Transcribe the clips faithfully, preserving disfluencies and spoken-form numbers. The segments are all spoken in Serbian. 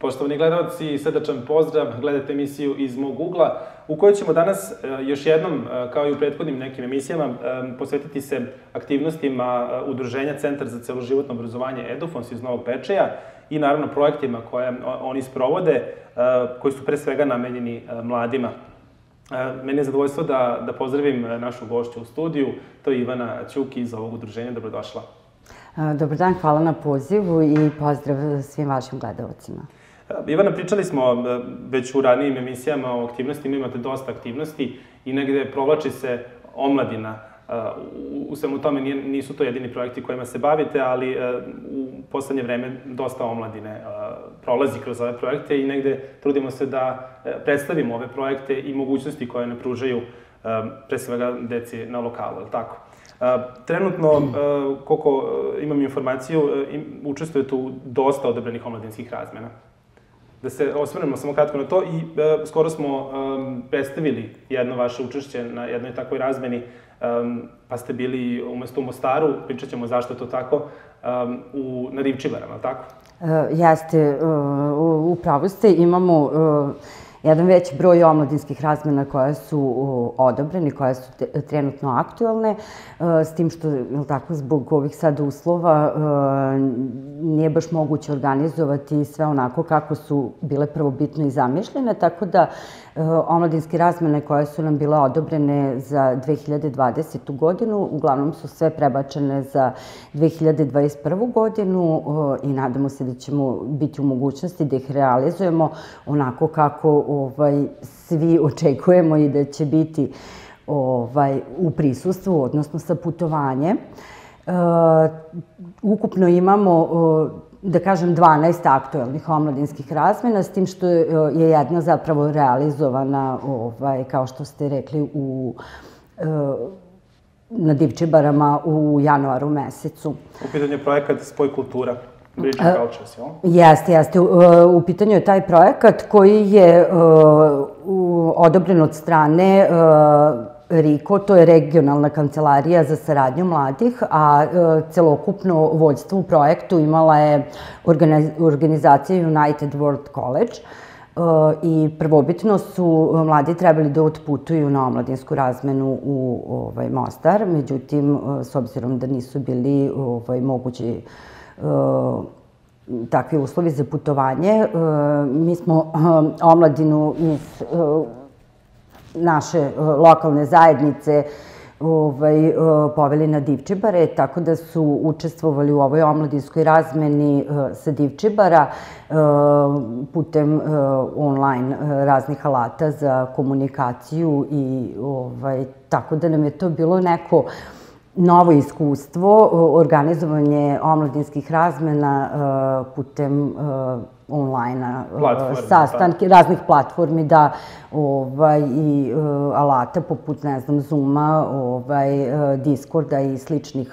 Poštovani gledalci, srdačan pozdrav, gledate emisiju iz mog ugla, u kojoj ćemo danas još jednom, kao i u prethodnim nekim emisijama, posvetiti se aktivnostima Udruženja Centar za celoživotno obrazovanje Edufons iz Novog Bečeja i naravno projektima koje oni sprovode, koji su pre svega namenjeni mladima. Meni je zadovoljstvo da, da pozdravim našu gošću u studiju, to je Ivana Ćuki iz ovog udruženja. Dobrodošla. Dobar dan, hvala na pozivu i pozdrav svim vašim gledalcima. Ivana, pričali smo već u ranijim emisijama o aktivnostima, imate dosta aktivnosti i negde provlači se omladina. U svemu tome nisu to jedini projekti kojima se bavite, ali u poslednje vreme dosta omladine prolazi kroz ove projekte i negde trudimo se da predstavimo ove projekte i mogućnosti koje ne pružaju pre svega deci na lokalu, je li tako? Trenutno, koliko imam informaciju, učestvujete u dosta odobrenih omladinskih razmena. Da se osvrnemo samo kratko na to i skoro smo predstavili jedno vaše učešće na jednoj takvoj razmeni, pa ste bili umesto u Mostaru, pričat ćemo zašto je to tako, na Divčibarama, tako? Jeste, upravo ste, imamo jedan veći broj omladinskih razmena koje su odobreni, koje su trenutno aktuelne, s tim što, tako, zbog ovih sad uslova nije baš moguće organizovati sve onako kako su bile prvobitno i zamišljene, tako da omladinske razmene koje su nam bile odobrene za dve hiljade dvadesetu godinu, uglavnom su sve prebačene za dve hiljade dvadeset prvu godinu i nadamo se da ćemo biti u mogućnosti da ih realizujemo onako kako svi očekujemo i da će biti u prisustvu, odnosno sa putovanje. Ukupno imamo, da kažem, dvanaest aktuelnih omladinskih razmena, s tim što je jedna zapravo realizovana, kao što ste rekli, na Divčibarama u januaru mesecu. U pitanju je projekat Spoj kultura. Bridge and Cultures, jel? Jeste, jeste. U pitanju je taj projekat koji je odobren od strane R I K O, to je Regionalna kancelarija za saradnju mladih, a celokupno vođstvo u projektu imala je organizacija United World College i prvobitno su mladi trebali da otputuju na omladinsku razmenu u Mostar, međutim, s obzirom da nisu bili mogući takvi uslovi za putovanje, mi smo omladinu iz naše lokalne zajednice poveli na Divčibare, tako da su učestvovali u ovoj omladinskoj razmeni sa Divčibara putem online raznih alata za komunikaciju i tako da nam je to bilo neko novo iskustvo, organizovanje omladinskih razmena putem online-a, sastanki, raznih platformi, da, i alata poput, ne znam, Zooma, Discorda i sličnih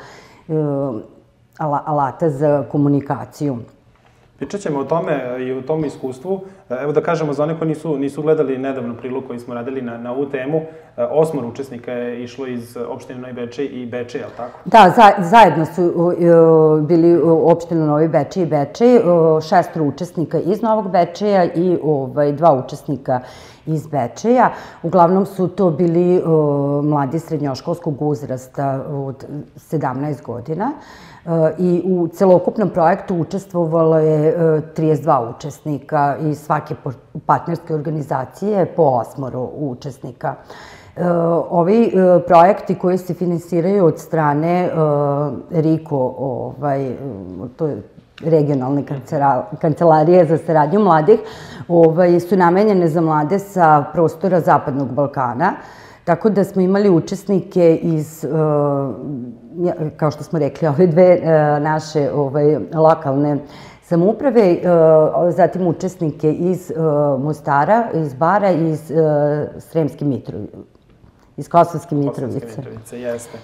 alata za komunikaciju. Pričat ćemo o tome i o tom iskustvu. Evo da kažemo, za one koji nisu gledali nedavno prilog koji smo radili na ovu temu, osmoro učesnika je išlo iz opštine Novi Bečej i Bečej, je li tako? Da, zajedno su bili opštine Novi Bečej i Bečej, šestoro učesnika iz Novog Bečeja i dva učesnika iz Bečeja. Uglavnom su to bili mladi srednjoškolskog uzrasta od sedamnaest godina. I u celokupnom projektu učestvovalo je trideset dva učesnika iz svake partnerske organizacije po osmoro učesnika. Ovi projekti koji se finansiraju od strane R I K O, to je Regionalne kancelarije za saradnju mladih, su namenjene za mlade sa prostora Zapadnog Balkana. Tako da smo imali učesnike iz, kao što smo rekli, ove dve naše lokalne samouprave, zatim učesnike iz Mostara, iz Bara i iz Sremske Mitrovice, iz Kosovske Mitrovice. Kosovske Mitrovice, jeste.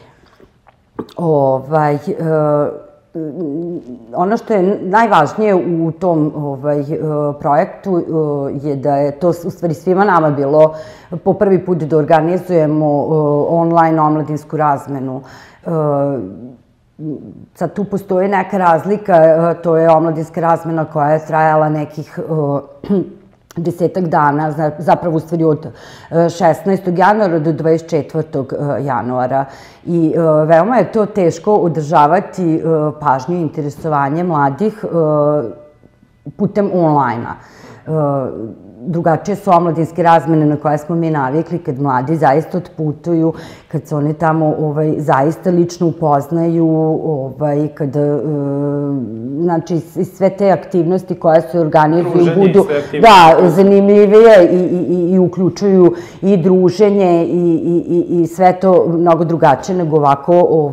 Ono što je najvažnije u tom projektu je da je to u stvari svima nama bilo po prvi put da organizujemo online omladinsku razmenu. sad tu postoji neka razlika, to je omladinska razmena koja je trajala nekih desetak dana, zapravo u stvari od šesnaestog januara do dvadeset četvrtog januara. I veoma je to teško održavati pažnju i interesovanje mladih putem online-a. Drugačije su omladinske razmene na koje smo mi navikli kad mladi zaista otputuju, kad se oni tamo zaista lično upoznaju, kada, znači, sve te aktivnosti koje se organizuju budu zanimljivije i uključuju i druženje i sve to mnogo drugačije nego ovako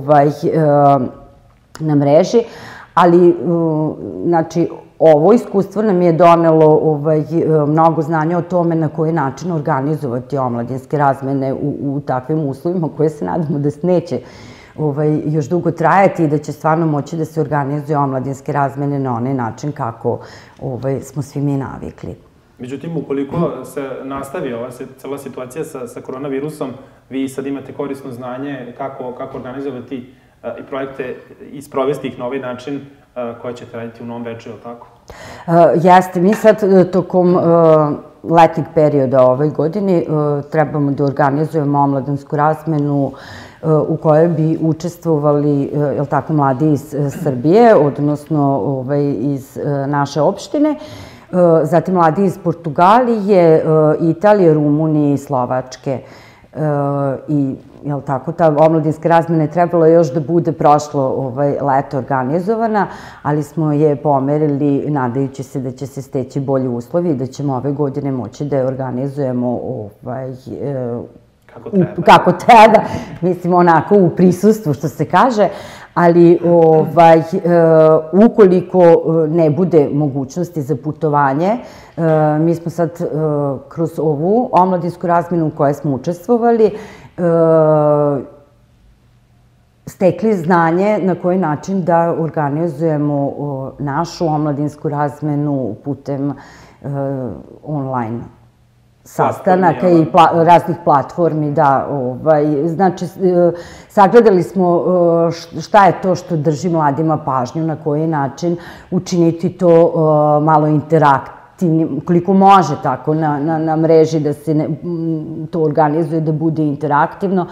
na mreži, ali, znači, ovo iskustvo nam je donelo mnogo znanja o tome na koji način organizovati omladinske razmene u takvim uslovima koje se nadamo da se neće još dugo trajati i da će stvarno moći da se organizuje omladinske razmene na onaj način kako smo svi mi navikli. Međutim, ukoliko se nastavi ova cela situacija sa koronavirusom, vi sad imate korisno znanje kako organizovati i projekte i sprovesti ih na ovaj način koje ćete raditi u Novom Bečeju, je li tako? Jeste, mi sad tokom letnjeg perioda ove godine trebamo da organizujemo omladinsku razmenu u kojoj bi učestvovali, je li tako, mladi iz Srbije, odnosno iz naše opštine, zatim mladi iz Portugalije, Italije, Rumunije i Slovačke. I, je li tako, ta omladinska razmena je trebala još da bude prošlo leto organizovana, ali smo je pomerili nadajući se da će se steći bolji uslovi i da ćemo ove godine moći da je organizujemo kako treba, mislim onako u prisustvu što se kaže, ali ukoliko ne bude mogućnosti za putovanje, mi smo sad kroz ovu omladinsku razmenu u kojoj smo učestvovali stekli znanje na koji način da organizujemo našu omladinsku razmenu putem online sastanaka i raznih platformi, da, znači, sagledali smo šta je to što drži mladima pažnju, na koji način učiniti to malo interaktivnim, koliko može tako na mreži da se to organizuje, da bude interaktivno.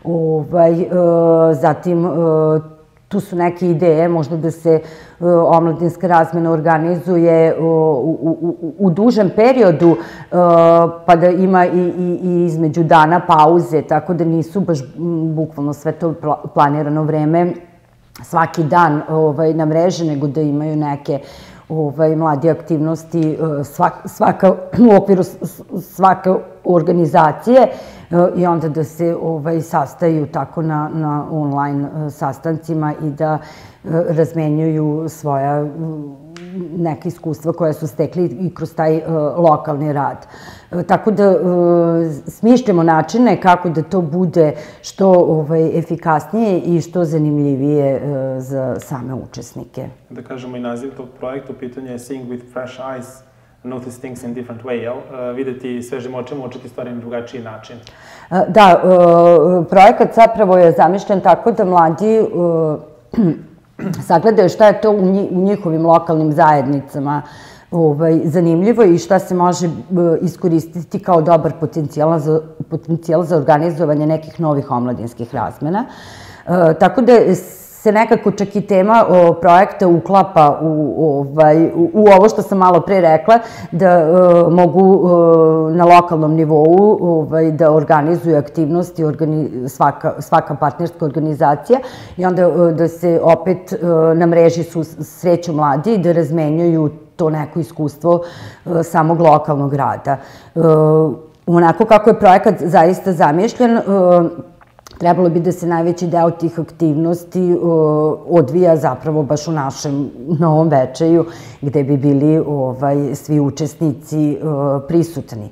Zatim, tu su neke ideje, možda da se omladinska razmena organizuje u dužem periodu, pa da ima i između dana pauze, tako da nisu baš bukvalno sve to planirano vreme svaki dan na mreži, nego da imaju neke mlade aktivnosti u okviru svake organizacije i onda da se sastaju tako na online sastancima i da razmenjuju svoja neka iskustva koja su stekli i kroz taj lokalni rad. Tako da smišljamo načine kako da to bude što efikasnije i što zanimljivije za same učesnike. Da kažemo i naziv tog projekta, u pitanju je Seeing with Fresh Eyes, Notice Things in Different Way, jel? Videti svežim očima, učiti stvari na drugačiji način. Da, projekat zapravo je zamišljen tako da mladi sagledaju šta je to u njihovim lokalnim zajednicama zanimljivo i šta se može iskoristiti kao dobar potencijal za organizovanje nekih novih omladinskih razmena. Tako da se nekako čak i tema projekta uklapa u ovo što sam malo pre rekla, da mogu na lokalnom nivou da organizuju aktivnosti svaka partnerska organizacija i onda da se opet na mreži sreću mladi i da razmenjuju to neko iskustvo samog lokalnog rada. Onako kako je projekat zaista zamišljen, trebalo bi da se najveći deo tih aktivnosti odvija zapravo baš u našem Novom Bečeju, gde bi bili svi učesnici prisutni.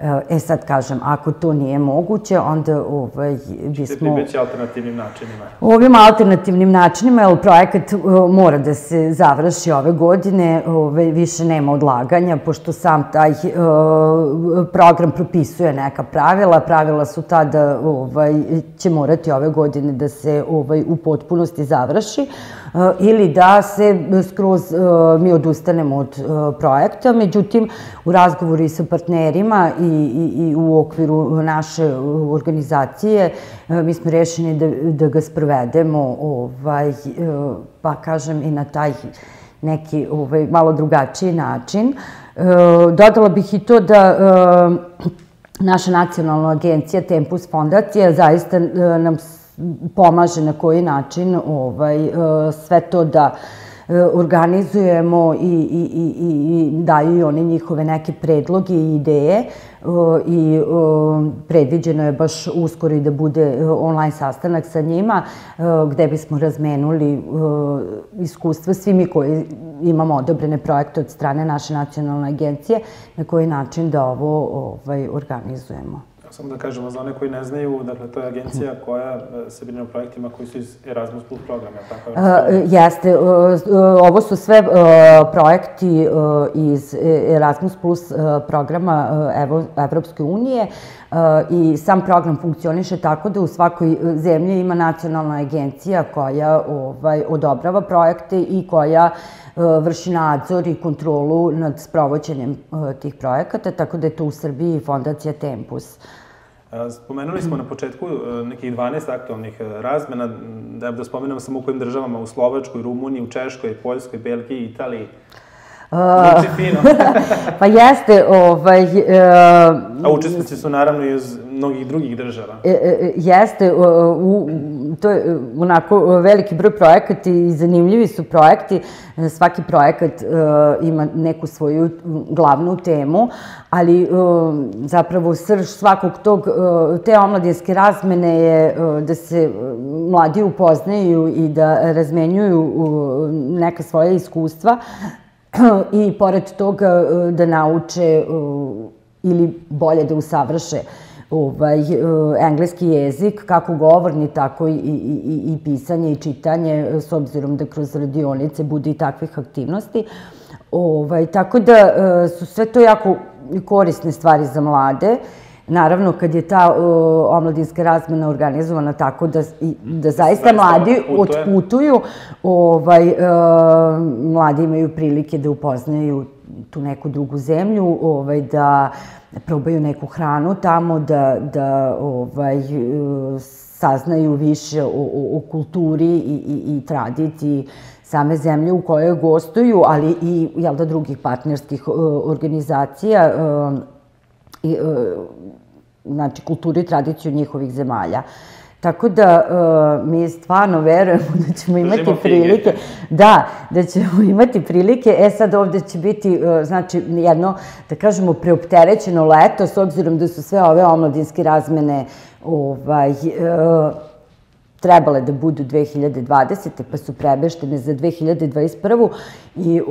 E sad kažem, ako to nije moguće, onda bismo... Ćete pribeći alternativnim načinima? Ovim alternativnim načinima, jer projekat mora da se završi ove godine, više nema odlaganja, pošto sam taj program propisuje neka pravila. Pravila su ta da će morati ove godine da se u potpunosti završi ili da se skroz mi odustanemo od projekta. Međutim, u razgovoru i sa partnerima i u okviru naše organizacije mi smo rešeni da ga sprovedemo, pa kažem i na taj neki malo drugačiji način. Dodala bih i to da naša nacionalna agencija Tempus fondacija zaista nam pomaže na koji način sve to da organizujemo i daju i one njihove neke predloge i ideje i predviđeno je baš uskoro i da bude online sastanak sa njima gde bismo razmenuli iskustva svi mi koji imamo odobrene projekte od strane naše nacionalne agencije na koji način da ovo organizujemo. Samo da kažemo za one koji ne znaju, dakle, to je agencija koja se brine o projektima koji su iz Erasmus plus programa, tako je? Jeste. Ovo su sve projekti iz Erasmus plus programa Evropske unije i sam program funkcioniše tako da u svakoj zemlji ima nacionalna agencija koja odobrava projekte i koja vrši nadzor i kontrolu nad sprovođenjem tih projekata, tako da je to u Srbiji fondacija Tempus. Spomenuli smo na početku nekih dvanaest aktualnih razmena, da spomenemo samo u kojim državama, u Slovačkoj, Rumuniji, u Češkoj, Poljskoj, Belgiji, Italiji. Zvuči fino. Pa jeste. A učesnici su naravno i iz mnogih drugih država. Jeste. To je onako veliki broj projekata i zanimljivi su projekti. Svaki projekat ima neku svoju glavnu temu, ali zapravo srž svakog tog, te omladinske razmene je da se mladi upoznaju i da razmenjuju neka svoja iskustva i pored toga da nauče ili bolje da usavrše engleski jezik, kako govorni, tako i pisanje i čitanje, s obzirom da kroz radionice bude i takvih aktivnosti. Tako da su sve to jako korisne stvari za mlade. Naravno, kad je ta omladinska razmena organizovana tako da zaista mladi otputuju, mladi imaju prilike da upoznaju tu neku drugu zemlju, da probaju neku hranu tamo, da saznaju više o kulturi i tradiciji same zemlje u kojoj gostuju, ali i drugih partnerskih organizacija, znači kulturu i tradiciju njihovih zemalja. Tako da mi stvarno verujemo da ćemo imati prilike, da, da ćemo imati prilike. E sad ovde će biti, znači, jedno, da kažemo, preopterećeno leto, s obzirom da su sve ove omladinske razmene trebale da budu dve hiljade dvadesete. pa su prebeštene za dve hiljade dvadeset prvu. I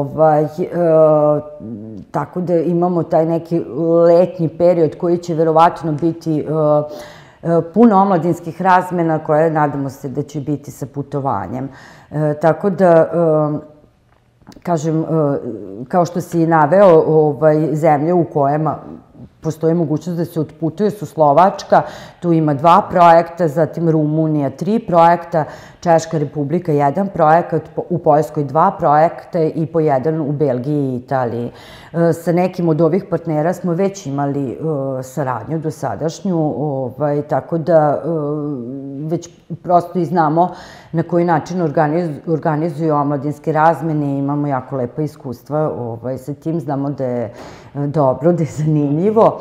tako da imamo taj neki letnji period koji će verovatno biti puno omladinskih razmena koje nadamo se da će biti sa putovanjem. Tako da, kažem, kao što si i naveo, zemlje u kojima postoji mogućnost da se otputuje su Slovačka, tu ima dva projekta, zatim Rumunija tri projekta, Češka Republika jedan projekat, u Poljskoj dva projekta i po jedan u Belgiji i Italiji. Sa nekim od ovih partnera smo već imali saradnju dosadašnju, tako da već prosto i znamo na koji način organizuju omladinske razmene i imamo jako lepa iskustva sa tim. Znamo da je dobro, da je zanimljivo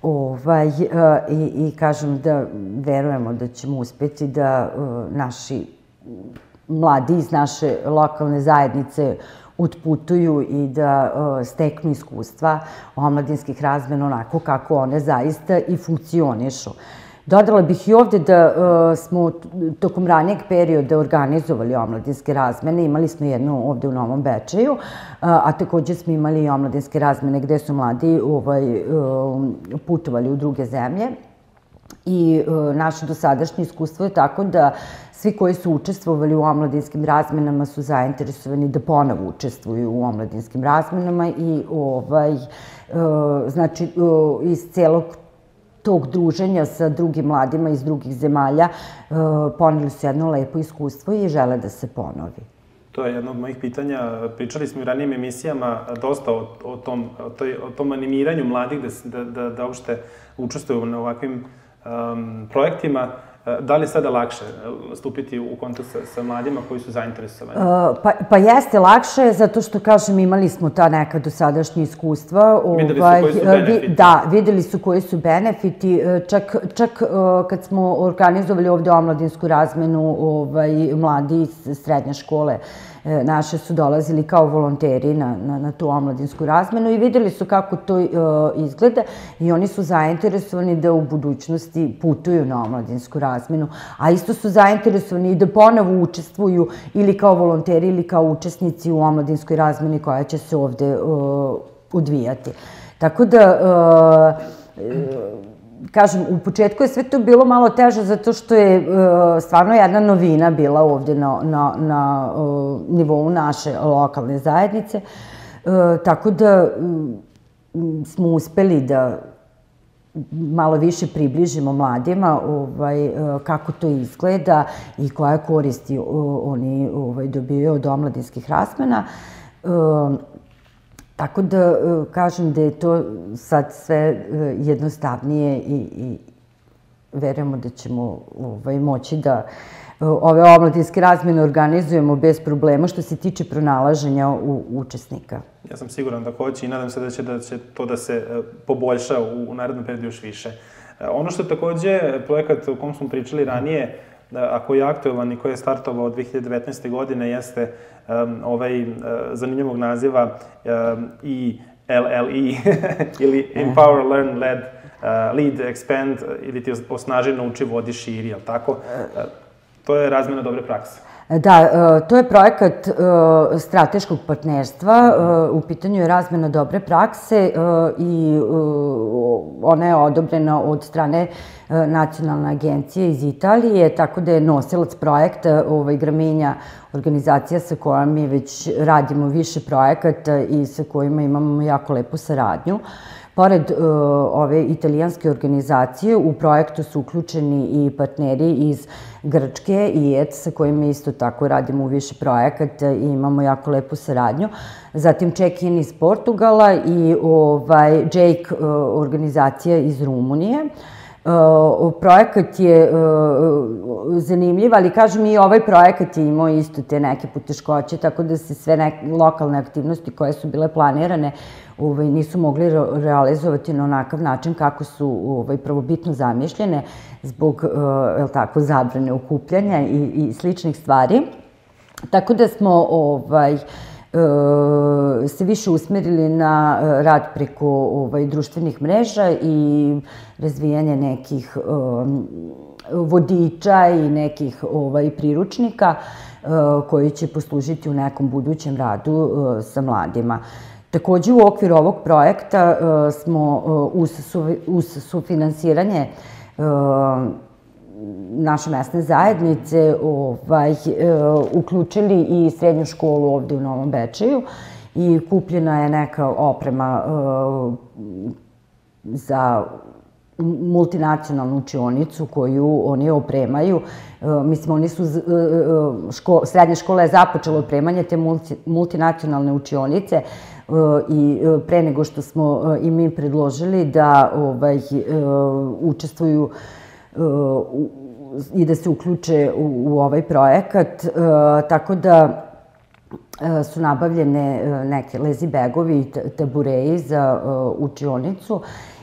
i kažem da verujemo da ćemo uspeti da naši mladi iz naše lokalne zajednice otputuju i da steknu iskustva omladinskih razmena onako kako one zaista i funkcionišu. Dodala bih i ovde da smo tokom ranijeg perioda organizovali omladinske razmene. Imali smo jednu ovde u Novom Bečeju, a takođe smo imali i omladinske razmene gde su mladi putovali u druge zemlje. I naše dosadašnje iskustvo je tako da svi koji su učestvovali u omladinskim razmenama su zainteresovani da ponovo učestvuju u omladinskim razmenama i znači iz celog tog druženja sa drugim mladima iz drugih zemalja poneli su jedno lepo iskustvo i žele da se ponovi. To je jedno od mojih pitanja. Pričali smo i u ranijim emisijama dosta o tom animiranju mladih da uopšte učestvuju na ovakvim projektima. Da li je sada lakše stupiti u kontakt sa mladima koji su zainteresovani? Pa jeste lakše, zato što, kažem, imali smo ta neka dosadašnja iskustva. Videli su koji su benefiti? Da, videli su koji su benefiti. Čak kad smo organizovali ovde omladinsku razmenu, mladi iz srednje škole naše su dolazili kao volonteri na tu omladinsku razmenu i videli su kako to izgleda i oni su zainteresovani da u budućnosti putuju na omladinsku razmenu, a isto su zainteresovani i da ponovo učestvuju ili kao volonteri ili kao učesnici u omladinskoj razmeni koja će se ovde odvijati. Tako da, kažem, u početku je sve to bilo malo teže zato što je stvarno jedna novina bila ovde na nivou naše lokalne zajednice, tako da smo uspeli da malo više približimo mladima kako to izgleda i koje koristi oni dobijaju od omladinskih razmena. Tako da kažem da je to sad sve jednostavnije i verujemo da ćemo moći da ove omladinske razmene organizujemo bez problema što se tiče pronalaženja učesnika. Ja sam siguran da hoće i nadam se da će to da se poboljša u narednom periodu još više. Ono što je takođe projekat o kom smo pričali ranije, a koji je aktuelan i koji je startovao od dve hiljade devetnaeste. godine, jeste ovaj zanimljivog naziva I L L E ili Empower, Learn, Lead, Expand ili ti osnaži, nauči, vodi, širi, jel' tako? To je razmena dobre prakse. Da, to je projekat strateškog partnerstva, u pitanju je razmena dobre prakse i ona je odobrena od strane Nacionalne agencije iz Italije, tako da je nosilac projekta Graminja, organizacija sa kojom mi već radimo više projekata i sa kojima imamo jako lepu saradnju. Pored ove italijanske organizacije, u projektu su uključeni i partneri iz Grčke i E C, sa kojima isto tako radimo u više projekata i imamo jako lepu saradnju. Zatim Check-in iz Portugala i Jake organizacija iz Rumunije. Projekat je zanimljiv, ali kažem i ovaj projekat je imao isto te neke poteškoće, tako da se sve lokalne aktivnosti koje su bile planirane nisu mogli realizovati na onakav način kako su prvobitno zamišljene zbog zabrane okupljanja i sličnih stvari. Tako da smo se više usmerili na rad preko društvenih mreža i razvijanje nekih vodiča i nekih uz koji će poslužiti u nekom budućem radu sa mladima. Takođe, u okviru ovog projekta smo uz sufinansiranje naše mesne zajednice uključili i srednju školu ovde u Novom Bečeju i kupljena je neka oprema za multinacionalnu učionicu koju oni opremaju. Mislim, oni su, srednja škola je započela opremanje te multinacionalne učionice i pre nego što smo i mi predložili da učestvuju i da se uključe u ovaj projekat, tako da su nabavljene neke lezi begovi i tabureji za učionicu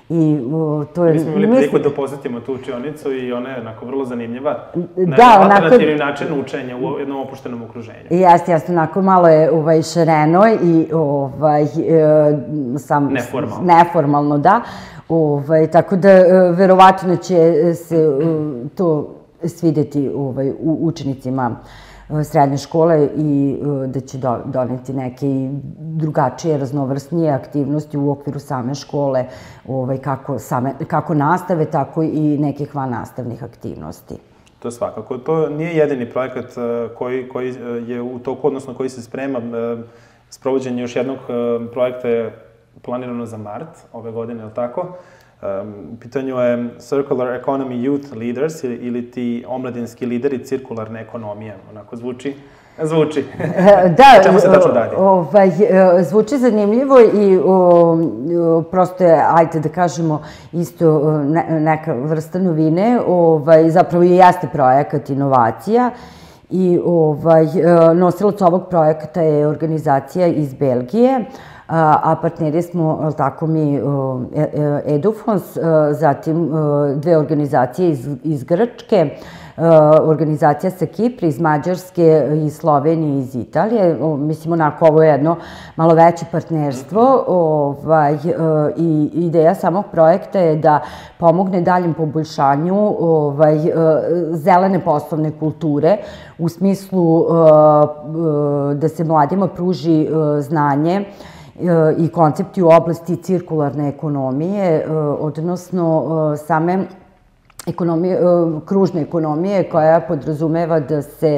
I to je... Mi smo imali priliku da posetimo tu učionicu i ona je onako vrlo zanimljiva. Da, onako... Alternativni način učenja u jednom opuštenom okruženju. Jeste, jeste, onako malo je šareno i sam... Neformalno. Neformalno, da. Tako da, verovatno će se to svideti učenicima srednje škole i da će doneti neke drugačije, raznovrsnije aktivnosti u okviru same škole, kako nastave, tako i nekih vannastavnih aktivnosti. To svakako. To nije jedini projekat koji je u toku, odnosno koji se sprema. Sprovođenje još jednog projekta je planirano za mart ove godine, je li tako? U pitanju je Circular Economy Youth Leaders ili ti omladinski lideri cirkularne ekonomije. Onako zvuči? Zvuči. Da, o čemu se tačno radi? Zvuči zanimljivo i prosto je, ajde da kažemo, isto neka vrsta novine. Zapravo i jeste projekat inovacija. I nosilac ovog projekta je organizacija iz Belgije, a partneri smo, tako mi, Edufons, zatim dve organizacije iz Grčke, organizacija sa Kipra, iz Mađarske, iz Slovenije i iz Italije. Mislim, onako, ovo je jedno malo veće partnerstvo i ideja samog projekta je da pomogne daljem poboljšanju zelene poslovne kulture u smislu da se mladima pruži znanje i koncepti u oblasti cirkularne ekonomije, odnosno same kružne ekonomije koja podrazumeva da se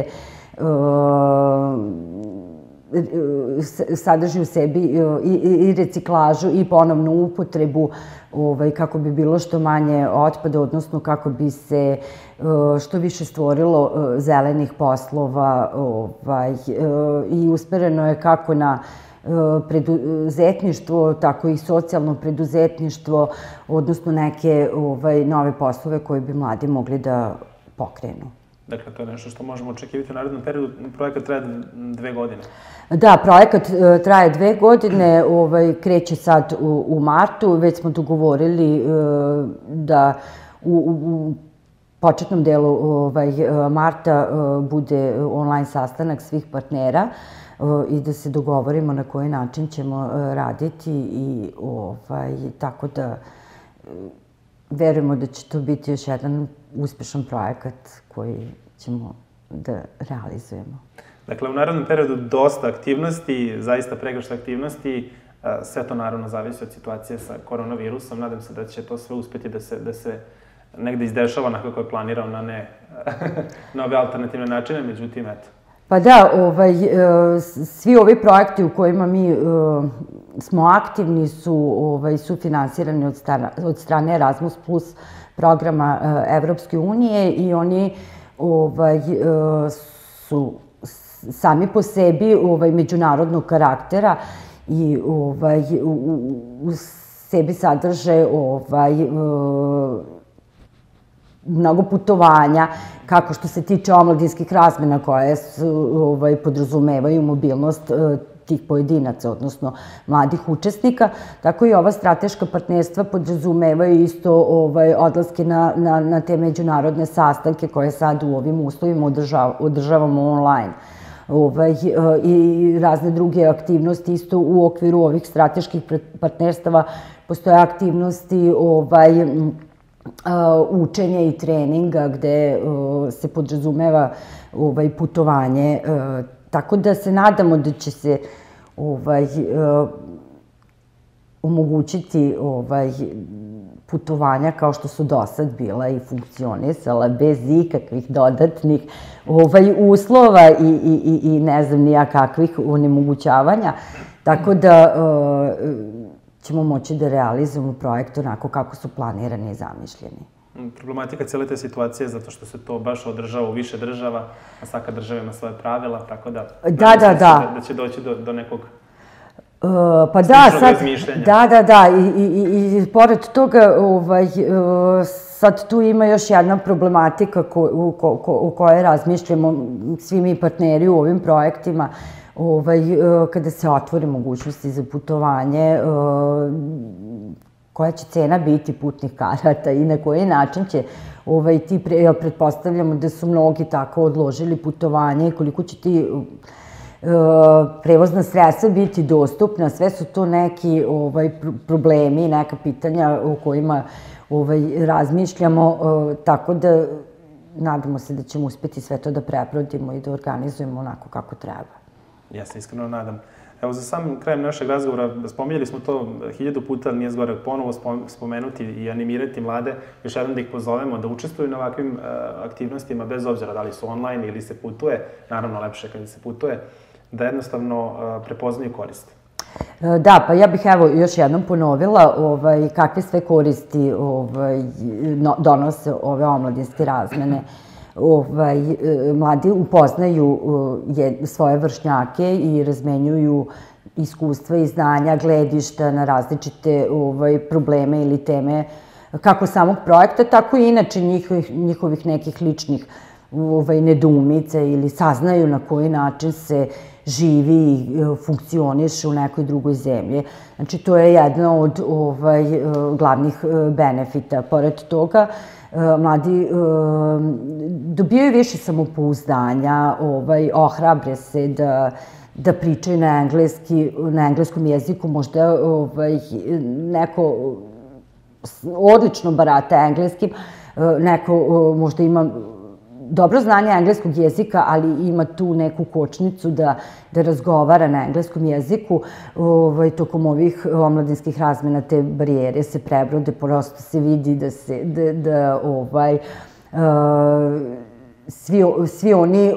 sadrži u sebi i reciklažu i ponovnu upotrebu kako bi bilo što manje otpada, odnosno kako bi se što više stvorilo zelenih poslova i usmereno je kako na preduzetništvo, tako i socijalno preduzetništvo, odnosno neke nove poslove koje bi mladi mogli da pokrenu. Dakle, to je nešto što možemo očekivati u narednom periodu. Projekat traje dve godine. Da, projekat traje dve godine, kreće sad u martu. Već smo dogovorili da u početnom delu marta bude online sastanak svih partnera i da se dogovorimo na koji način ćemo raditi i tako da verujemo da će to biti još jedan uspešan projekat koji ćemo da realizujemo. Dakle, u narednom periodu dosta aktivnosti, zaista pregršt aktivnosti, sve to naravno zavisi od situacije sa koronavirusom. Nadam se da će to sve uspeti da se negde izdešava onako kako je planirao na nove alternativne načine, međutim, eto. Pa da, svi ovi projekti u kojima mi smo aktivni su sufinansirani od strane Erasmus plus programa Evropske unije i oni su sami po sebi međunarodnog karaktera i u sebi sadrže mnogo putovanja, kako što se tiče omladinskih razmena koje podrazumevaju mobilnost tih pojedinaca, odnosno mladih učesnika, tako i ova strateška partnerstva podrazumevaju isto odlaske na te međunarodne sastanke koje sad u ovim uslovima održavamo online. I razne druge aktivnosti, isto u okviru ovih strateških partnerstava postoje aktivnosti učenja i treninga gde se podrazumeva putovanje. Tako da se nadamo da će se omogućiti putovanja kao što su do sad bila i funkcionisala bez ikakvih dodatnih uslova i ne znam nija kakvih onemogućavanja. Tako da ćemo moći da realizujemo projekt onako kako su planirani i zamišljeni. Problematika cijele te situacije je zato što se to baš održava u više država, a svaka država ima svoje pravila, tako da da će doći do nekog sličnog razmišljenja. Da, da, da. I pored toga, sad tu ima još jedna problematika u kojoj razmišljamo svi mi partneri u ovim projektima. Kada se otvore mogućnosti za putovanje, koja će cena biti putnih karata i na koji način će ti, pretpostavljamo da su mnogi tako odložili putovanje i koliko će ti prevozna sredstva biti dostupna, sve su to neki problemi, neka pitanja o kojima razmišljamo, tako da nadamo se da ćemo uspjeti sve to da preprodimo i da organizujemo onako kako treba. Ja se iskreno nadam. Evo, za sam krajem našeg razgovora, spominjali smo to hiljadu puta, ali nije zgore ponovo spomenuti i animirati mlade, još jednom da ih pozovemo da učestvuju na ovakvim aktivnostima, bez obzira da li su online ili se putuje, naravno lepše kada se putuje, da jednostavno prepoznaju korist. Da, pa ja bih evo još jednom ponovila kakve sve koristi donose ove omladinske razmene. Mladi upoznaju svoje vršnjake i razmenjuju iskustva i znanja, gledišta na različite probleme ili teme, kako samog projekta, tako i inače njihovih nekih ličnih nedoumica ili saznaju na koji način se živi i funkcioniše u nekoj drugoj zemlji. Znači, to je jedna od glavnih benefita. Pored toga, mladi dobijaju više samopouzdanja, ohrabre se da pričaju na engleskom jeziku, možda neko odlično barata engleskim, neko možda ima dobro znanje engleskog jezika, ali ima tu neku kočnicu da razgovara na engleskom jeziku. Tokom ovih omladinskih razmena te barijere se prebrode, prosto se vidi da svi oni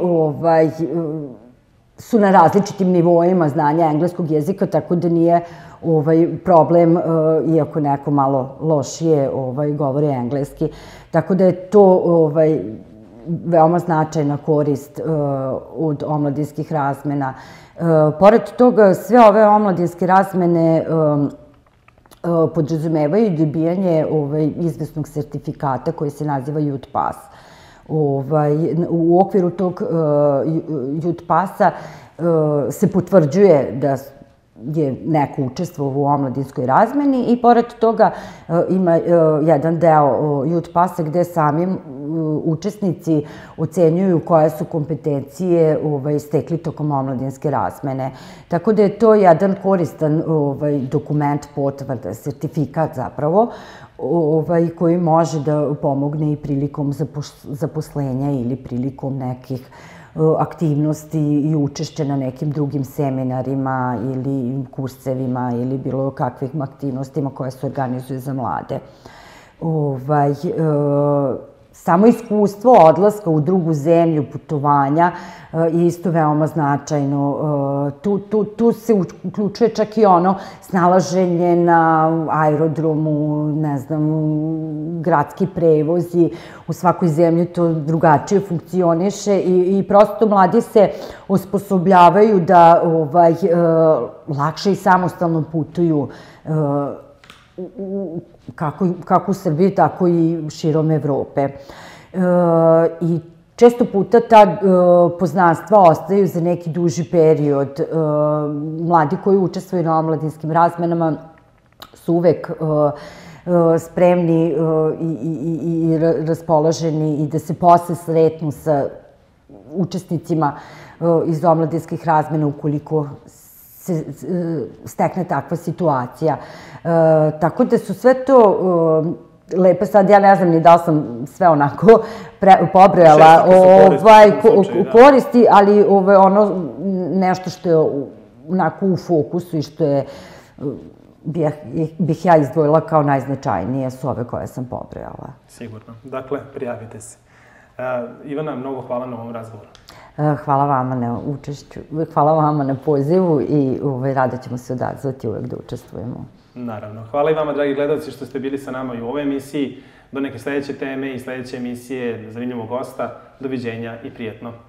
su na različitim nivoima znanja engleskog jezika, tako da nije problem, iako neko malo lošije govori engleski. Tako da je to veoma značajna korist od omladinskih razmena. Pored toga, sve ove omladinske razmene podrazumevaju dobijanje izvesnog sertifikata koji se naziva Youth Pass. U okviru tog Youth Passa se potvrđuje da je neko učestvovao u omladinskoj razmeni i pored toga ima jedan deo Youth Passa gde sami učesnici ocenjuju koje su kompetencije stekli tokom omladinske razmene. Tako da je to jedan koristan dokument, potvrda, sertifikat zapravo, koji može da pomogne i prilikom zaposlenja ili prilikom nekih aktivnosti i učešće na nekim drugim seminarima ili kursevima ili bilo kakvim aktivnostima koje se organizuju za mlade. Samo iskustvo odlaska u drugu zemlju, putovanja, je isto veoma značajno. Tu se uključuje čak i ono snalaženje na aerodromu, ne znam, gradski prevozi. U svakoj zemlji to drugačije funkcioniše i prosto mladi se osposobljavaju da lakše i samostalno putuju kako u Srbiji, tako i širom Evrope. I često puta ta poznanstva ostaju za neki duži period. Mladi koji učestvuju na omladinskim razmenama su uvek spremni i raspoloženi i da se posle sretnu sa učesnicima iz omladinskih razmena ukoliko se stekne takva situacija. Tako da su sve to lepe, sad ja ne znam ni da li sam sve onako pobrojala koristi, ali ono nešto što je onako u fokusu i što je bih ja izdvojila kao najznačajnije su ove koje sam pobrojala. Sigurno. Dakle, prijavite se. Ivana, mnogo hvala na ovom razgovoru. Hvala vama na učešću, hvala vama na pozivu i rado ćemo se odazvati uvek da učestvujemo. Naravno. Hvala i vama, dragi gledalci, što ste bili sa nama i u ovoj emisiji. Do neke sledeće teme i sledeće emisije zanimljivog gosta. Doviđenja i prijetno.